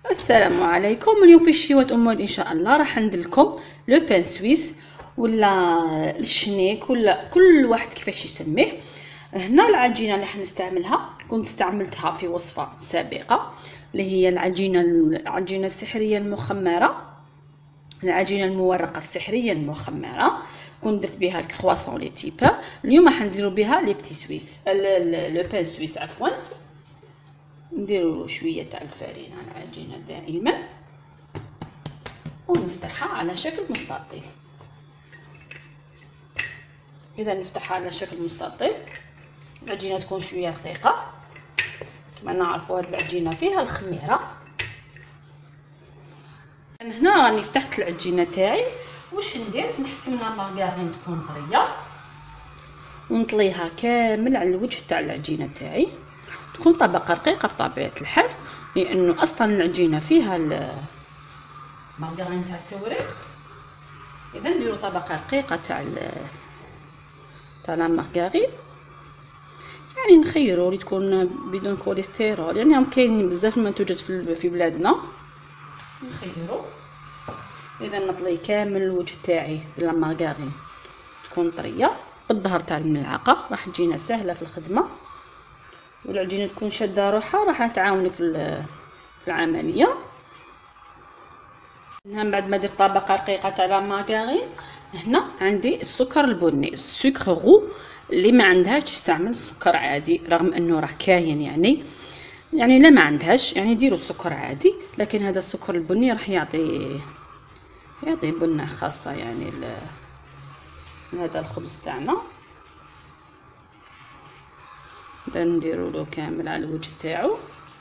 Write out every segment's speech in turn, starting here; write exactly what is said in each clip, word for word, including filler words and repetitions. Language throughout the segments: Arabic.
السلام عليكم. اليوم في شيوات امود ان شاء الله راح ندير لكم لو بان سويس ولا الشنيك ولا كل واحد كيفاش يسميه. هنا العجينه اللي حنستعملها كنت استعملتها في وصفه سابقه اللي هي العجينه العجينه السحريه المخمره، العجينه المورقه السحريه المخمره. كنت درت بها الكرواسون لي بتي بان. اليوم حنديروا بها لي بتي سويس لو بان سويس عفوا. نديروا شويه تاع الفرينه على العجينه دائما ونفتحها على شكل مستطيل. اذا نفتحها على شكل مستطيل العجينه تكون شويه رقيقه. كما نعرفوا هاد العجينه فيها الخميره. هنا راني فتحت العجينه تاعي. واش ندير؟ نحكم لا مارغرين تكون طريه ونطليها كامل على الوجه تاع العجينه تاعي. تكون طبقه رقيقه بطبيعه الحال لانه اصلا العجينه فيها المارغرين تاع التوريق. اذا نديروا طبقه رقيقه تاع تاع لا مارغرين، يعني نخيروا اللي تكون بدون كوليسترول، يعني راهم كاينين بزاف المنتوجات في في بلادنا نخيروا. اذا نطلي كامل الوجه تاعي بلا مارغرين تكون طريه بالظهر تاع الملعقه، راح تجينا سهله في الخدمه. والعجينه تكون شاده روحها راح تعاونك في العمليه. هنا بعد ما درت طبقه رقيقه تاع لا مارغرين، هنا عندي السكر البني السكر غو. اللي ما عندهاش تستعمل سكر عادي رغم انه راه كاين، يعني يعني لا ما عندهاش يعني ديروا السكر عادي، لكن هذا السكر البني راح يعطي يعطي بنه خاصه يعني هذا الخبز تاعنا. نبدا نديرو له كامل على الوجه تاعو.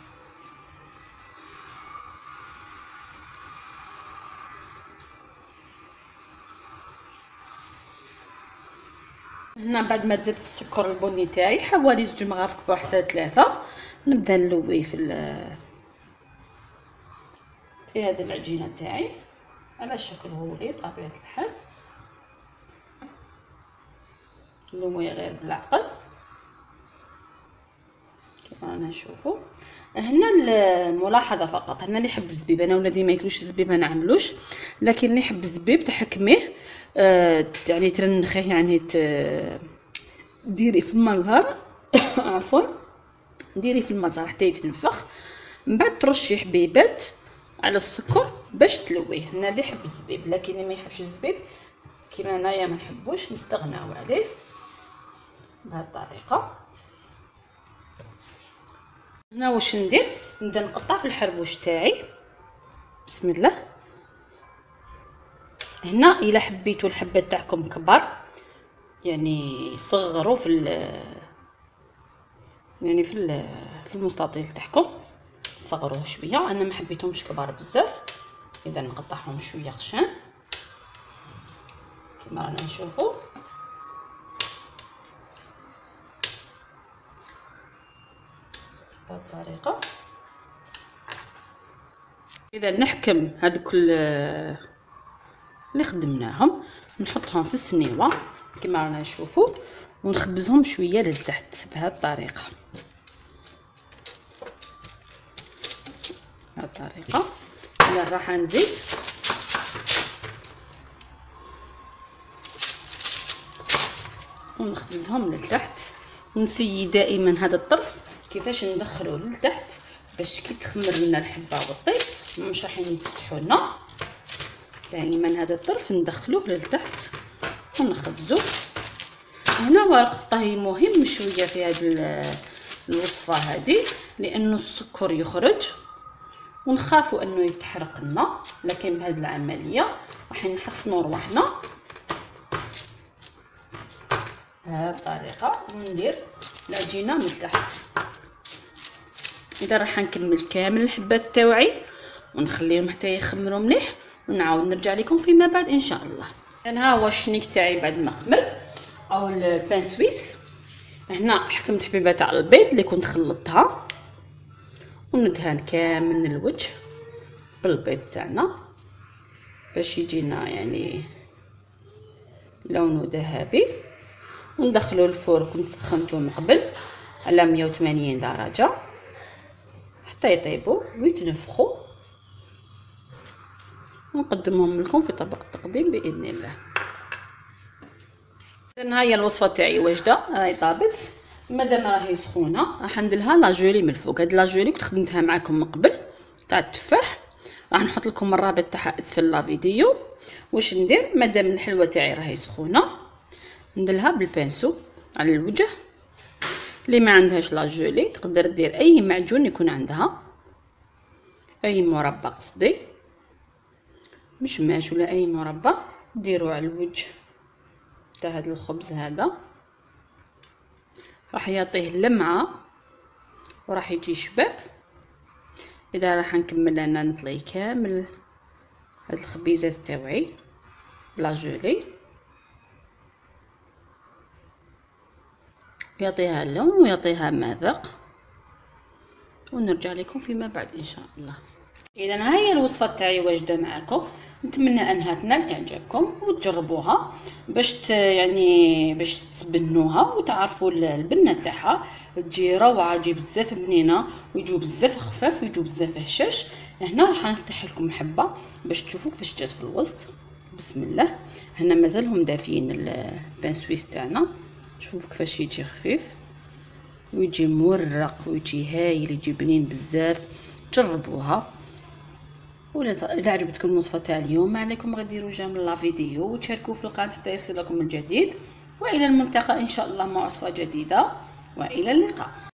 هنا بعد ما درت السكر البني تاعي حوالي زوج مغارف كبار حتى ثلاثه، نبدا نلوي في في هذه العجينه تاعي على شكل هولي بطبيعه الحال. نلوي غير بالعقل كما رانا نشوفوا. هنا الملاحظه فقط، هنا اللي يحب الزبيب، انا ولادي ما ياكلوش الزبيب ما نعملوش، لكن اللي يحب الزبيب تحكميه آه يعني ترنخيه، يعني ديري في المزهر عفوا ديري في المزهر حتى يتنفخ، من بعد ترشي حبيبات على السكر باش تلويه. هنا اللي يحب الزبيب، لكن اللي ما يحبش الزبيب كيما انايا ما نحبوش نستغناو عليه بهذه الطريقه. هنا واش ندير؟ نبدا نقطع في الحربوش تاعي بسم الله. هنا الا حبيتوا الحبات تاعكم كبار يعني صغروا في يعني في في المستطيل تاعكم صغروه شويه. انا ما حبيتهمش كبار بزاف، اذا نقطعهم شويه خشان كما رانا نشوفوا. بهذه الطريقه. اذا نحكم هذوك اللي خدمناهم نحطهم في السنيوه كما رانا نشوفوا ونخبزهم شويه لتحت بهذه الطريقه. بهذه الطريقه. اذا راح نزيد ونخبزهم لتحت ونسيي دائما هذا الطرف كيفاش ندخلوه لتحت باش كي تخمر لنا الحبه والطيب مش راح يتفتحوا لنا. دائما هذا الطرف ندخلوه لتحت ونخبزوه. هنا ورق الطهي مهم شويه في هذه الوصفه هذه لانه السكر يخرج ونخافوا انه يتحرق لنا، لكن بهذه العمليه راح نحسنوا رواحنا بهذه الطريقه وندير العجينه من تحت. اذا راح نكمل كامل الحبات تاوعي ونخليهم حتى يخمروا مليح ونعاود نرجع لكم فيما بعد ان شاء الله. انا ها هو الشنيك تاعي بعد ما خمر او البان سويس. هنا حكمت حبيبه تاع البيض اللي كنت خلطتها وندهن كامل الوجه بالبيض تاعنا باش يجينا يعني لونه ذهبي. وندخلو الفرن كنت سخنته من قبل على مية وثمانين درجه حتى يطيبوا ويتنفخوا ونقدمهم لكم في طبق التقديم باذن الله. اذا ها هي الوصفه تاعي واجده، راهي طابت. مادام راهي سخونه راح نديرها لا جولي من الفوق. هاد لا جولي كنت خدمتها معكم من قبل تاع التفاح، راح نحط لكم الرابط تاعها اسفل لا فيديو. واش ندير؟ مادام الحلوه تاعي راهي سخونه نديرها بالبانسو على الوجه. اللي ما عندهاش لا جولي تقدر دير اي معجون يكون عندها، اي مربى قصدي، مشماش ولا اي مربى، ديرو على الوجه تاع هذا الخبز. هذا راح يعطيه لمعه وراح يجي شباب. اذا راح نكمل انا نطلي كامل هاد الخبيزات تاوعي لا جولي، يعطيها اللون ويعطيها مذاق، ونرجع لكم فيما بعد ان شاء الله. اذا هاي الوصفه تاعي واجده معكم، نتمنى انها تنال اعجابكم وتجربوها باش يعني باش تبنوها وتعرفوا البنه تاعها. تجي روعه، تجي بزاف بنينه، ويجوا بزاف خفاف ويجوا بزاف هشاش. هنا راح نفتح لكم حبه باش تشوفوا كيفاش جات في الوسط. بسم الله. هنا مازالهم دافيين البان سويس تاعنا، شوفوا كيفاش يجي خفيف ويجي مورق ويجي هايل، يجي بنين بزاف. جربوها. ولا اذا عجبتكم الوصفه تاع اليوم ما عليكم غير ديروا جيم لا فيديو وتشاركوا في القناه حتى يصل لكم الجديد. والى الملتقى ان شاء الله مع وصفه جديده، والى اللقاء.